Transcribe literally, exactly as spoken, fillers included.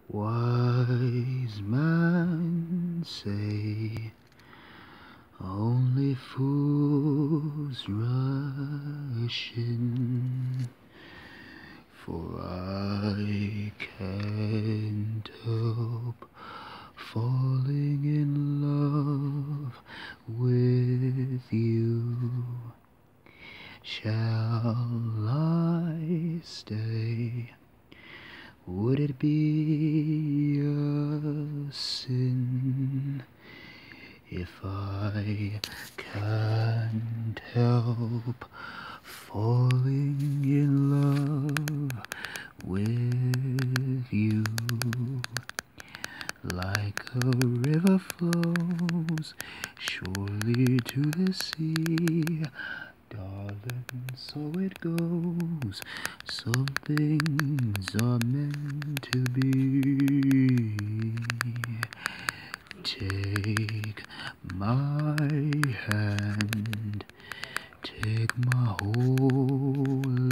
Wise men say only fools rush in, for I can't help falling in love with you. Shall I stay? Would it be a sin if I can't help falling in love with you? Like a river flows surely to the sea, darling, so it goes. Some things are meant to be. Take my hand, take my whole